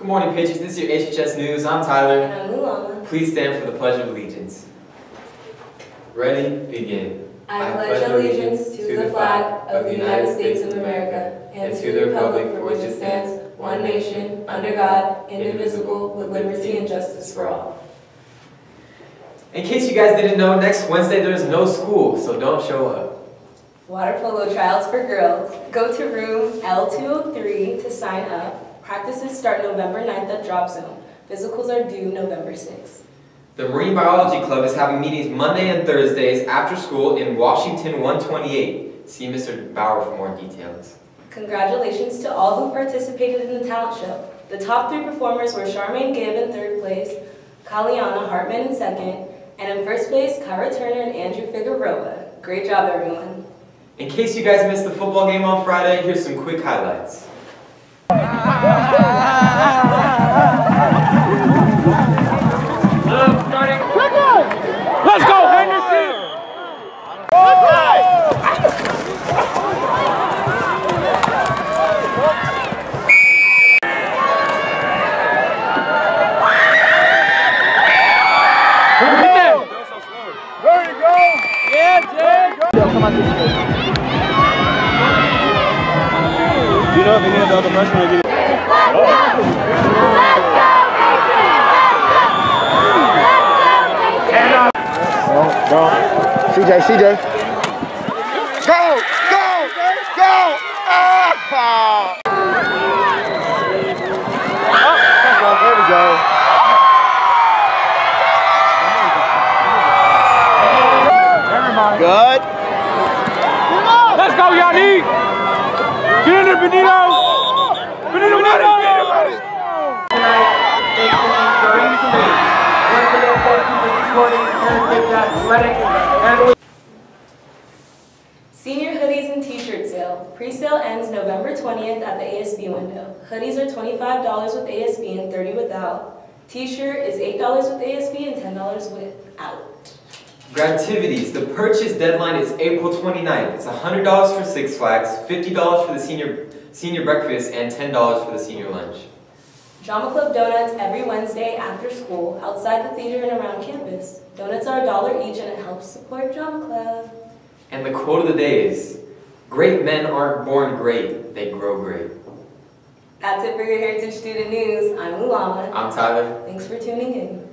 Good morning, Patriots. This is your HHS News. I'm Tyler. And I'm Lulama. Please stand for the Pledge of Allegiance. Ready? Begin. I pledge allegiance to the flag of the United States of America and to the republic for which it stands, one nation, under God, indivisible, with liberty and justice for all. In case you guys didn't know, next Wednesday there's no school, so don't show up. Water polo tryouts for girls. Go to room L203 to sign up. Practices start November 9th at Drop Zone. Physicals are due November 6th. The Marine Biology Club is having meetings Monday and Thursdays after school in Washington 128. See Mr. Bauer for more details. Congratulations to all who participated in the talent show. The top 3 performers were Charmaine Gibb in 3rd place, Kaliana Hartman in 2nd, and in 1st place, Kyra Turner and Andrew Figueroa. Great job, everyone. In case you guys missed the football game on Friday, here's some quick highlights. Let's go, Henderson! There you go! Yeah, Jay! You know if any of the other freshmen are getting... Go. CJ. Go! Ah! There we go. Good. Let's go, Yanni! Get in there, Benito! Senior hoodies and t-shirt sale. Pre-sale ends November 20th at the ASB window. Hoodies are $25 with ASB and $30 without. T-shirt is $8 with ASB and $10 without. Grabtivities. The purchase deadline is April 29th. It's $100 for Six Flags, $50 for the senior breakfast, and $10 for the senior lunch. Drama Club donuts every Wednesday after school, outside the theater and around campus. Donuts are $1 each and it helps support Drama Club. And the quote of the day is, great men aren't born great, they grow great. That's it for your Heritage Student News. I'm Lulama. I'm Tyler. Thanks for tuning in.